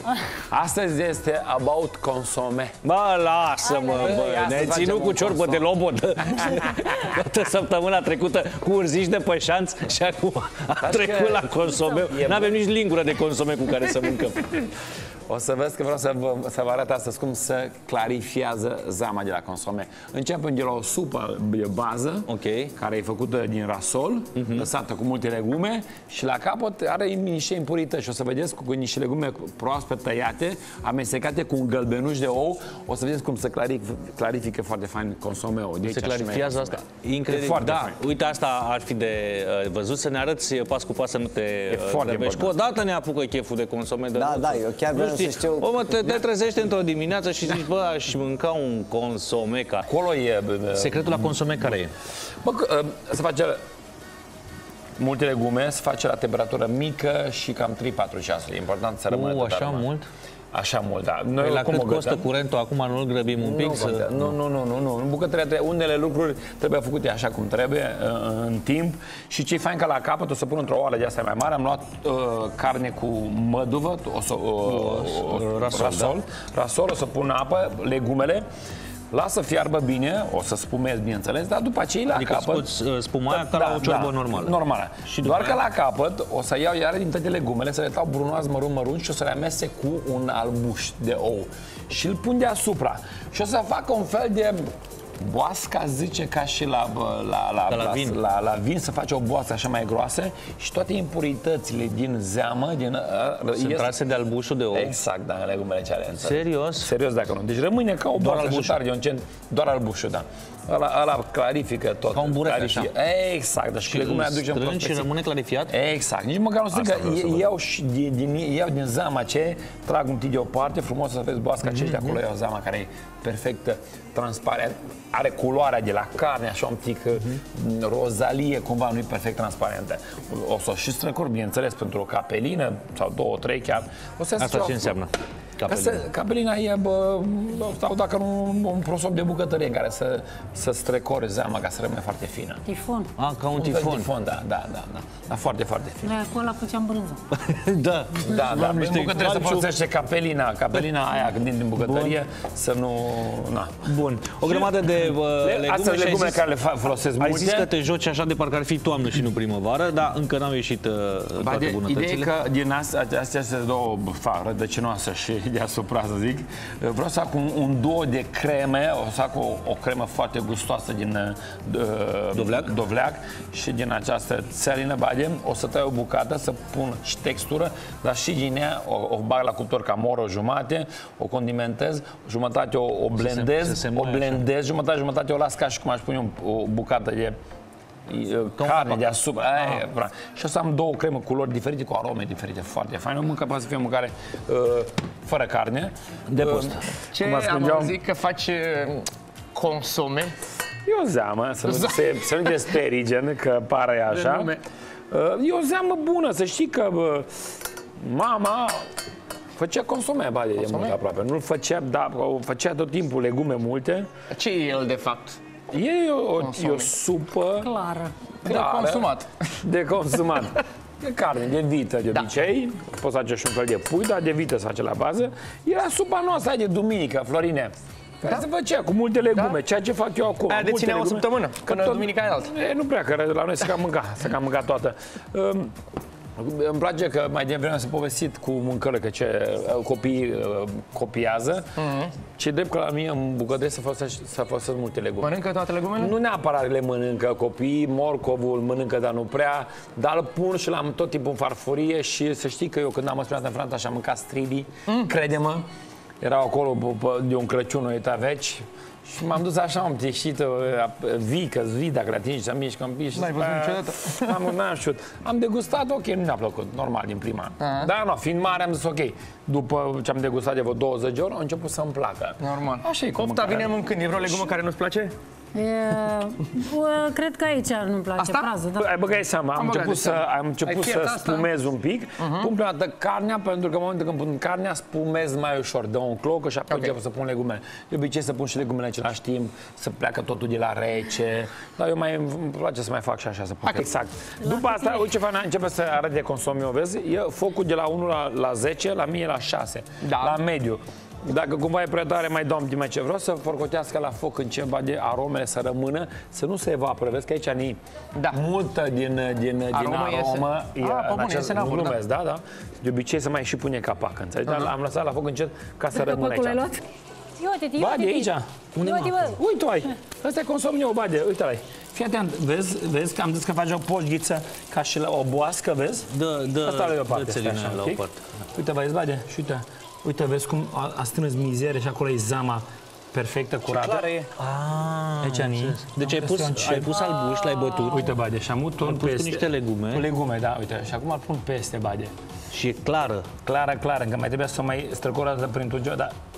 Astăzi este about consome. Bă, lasă-mă, bă, ne-ai ținut cu ciorbă de lobotă toată săptămâna trecută cu urziși de pe șanț și acum a trecut la consomeu. N-avem nici lingură de consome cu care să mâncăm. O să vezi că vreau să vă arăt astăzi cum să clarifiază zama de la consome. Începem de la o supă de bază, care e făcută din rasol, lăsată cu multe legume și la capăt are niște impurități. Și o să vedeți cu niște legume proaspăt tăiate, amestecate cu un gălbenuș de ou. O să vedeți cum se clarifică foarte fain consomeul. Se clarifiază asta. Incredibil. Da, uite, asta ar fi de văzut, să ne arăți pas cu pas, să nu te grăbești. Că odată ne apucă cheful de consome. Da, eu chiar vreau să știu. Bă, mă, te trezești într-o dimineață și zici, bă, aș mânca un consome. Acolo e... Secretul la consome care e? Bă, se face multe legume, se face la temperatură mică și cam 3-4 ceasuri. E important să rămână tot așa mult? Așa mult, da. Noi la cât costă curentul acum, nu-l grăbim un pic? Nu. În bucătărie, unele lucruri trebuie făcute așa cum trebuie, în timp. Și ce-i fain că la capăt o să pun într-o oală de asta mai mare. Am luat carne cu măduvă, rasol, o să pun apă, legumele. Lasă fiarbă bine, o să spumez, bineînțeles, dar după aceea la capăt... spumaia ca la o ciorbă normală. Normală. Și doar că la capăt o să iau iară din toate legumele, să le dau brunoazi mărunt și o să le amestec cu un albuș de ou. Și îl pun deasupra. Și o să fac un fel de boasca, zice, ca și la vin, să face o boască așa mai groasă și toate impuritățile din zeamă, sunt trase de albușul de ou. Exact, da, în legumele cele. Serios? Serios, dacă nu. Deci rămâne ca o boască doar albușul, da. Ăla clarifică tot. Ca un burec, așa. Exact. Și legumele aduce în strângi și rămâne clarificat? Exact. Nici măcar nu strică. Iau din zama aceea, trag un pic deoparte, frumos să vezi boasca aceea, acolo e o zama care e perfectă, transparent, are culoarea de la carne, așa un pic rozalie, cumva, nu e perfect transparentă. O să și străcur, bineînțeles, pentru o capelină sau 2-3 chiar. Asta ce înseamnă? Capelina e, sau dacă nu, un prosop de bucătărie în care să strecore zeama ca să rămâne foarte fină. Tifon. Ca un tifon. Tifon, da. Foarte, foarte fin. Noi acolo făceam brânză. Da. În bucătărie se folosește capelina aia din bucătărie, să nu... Bun. O grămadă de legume. Astea legume care le folosesc multe. Ai zis că te joci așa de parcă ar fi toamnă și nu primăvară, dar încă n-au ieșit toate bunătățile. Ideea e că din astea se două rădăcinoase și deasupra, să zic, vreau să fac un duo de creme, o să fac o cremă foarte gustoasă din dovleac și din această țelină badem, o să tai o bucată, să pun și textură, dar și din ea o bag la cuptor cam o oră jumate, o condimentez, jumătate o blendez, jumătate o las ca și cum aș pune o bucată de carne deasupra. Și o să am două creme, culori diferite, cu arome diferite, foarte faine. Poate să fie o mâncare fără carne. De post. Ce am auzit că faci consome? E o zeamă, să nu desperigen, că pare așa. E o zeamă bună, să știi că mama făcea consome de mult aproape. Nu-l făcea, dar făcea tot timpul legume multe. Ce e el de fapt? E o supă clară. De consumat. De consumat. De carne, de vită de obicei. Poți să faci și un fel de pui, dar de vită se face la bază. Era supa noastră de duminică, Florine. Care se făcea cu multe legume, ceea ce fac eu acum. Aia de ținea o săptămână, până duminica e altă. Nu prea, că la noi se cam mânca toată. Îmi place că mai devreme s-a povestit cu mâncările, că ce copiii copiază. Ce drept că la mine în bucătărie să folosesc multe legume. Mănâncă toate legumele? Nu neapărat le mănâncă copiii, morcovul mănâncă, dar nu prea. Dar îl pun și l-am tot timpul în farfurie și să știi că eu când am mers în Franța și am mâncat stridii, crede-mă, erau acolo de un Crăciun, uitat veci. Și m-am dus așa, am tieșit, vii dacă la tine și am mișcat un pic și... N-ai văzut niciodată? N-am știut. Am degustat, ok, nu mi-a plăcut, normal, din prima an. Dar nu, fiind mare, am zis ok. După ce am degustat de vreo 20 de ori, a început să-mi placă. Normal. Așa e cu Ofta vine mâncând. E vreo legumă care nu-ți place? Cred că aici nu-mi place prază. Ai băgat seama, am început să spumez un pic. Pun prima dată carnea, pentru că în momentul când pun carnea, spumez mai ușor. Dă un cloc și apoi încep să pun legumele. De obicei să pun și legumele același timp, să pleacă totul de la rece. Dar eu îmi place să mai fac și așa, să pun. Exact. După asta, uite ce fain, începe să arăt de consum eu, vezi? E focul de la 1 la 10, la mine la 6, la mediu. Dacă cumva e prea tare, mai dau mai ce vreau să forcotească la foc în ceva de aromele să rămână, să nu se evapore. Vezi că aici ni multă din aromă nu glumesc, da? De obicei să mai și pune capac, înțelegi? Dar am lăsat la foc încet ca să rămână aici. Bade, aici. Uite, ai. Ăsta e consomul eu, Bade. Uite-l. Fii atent, vezi că am zis că face o polghiță ca și la o boască, vezi? Asta la o parte. Uite, vezi, Bade, și uite. Uite, vezi cum a strâns mizerie și acolo e zama perfectă, curată. Clară e. Aici deci ai pus albuș, l-ai bătut. Uite, Bade, și am pus cu niște legume. Cu legume, da, uite. Și acum îl pun peste, Bade. Și e clară. Clară, încă mai trebuie să o mai străcură prin tot, dar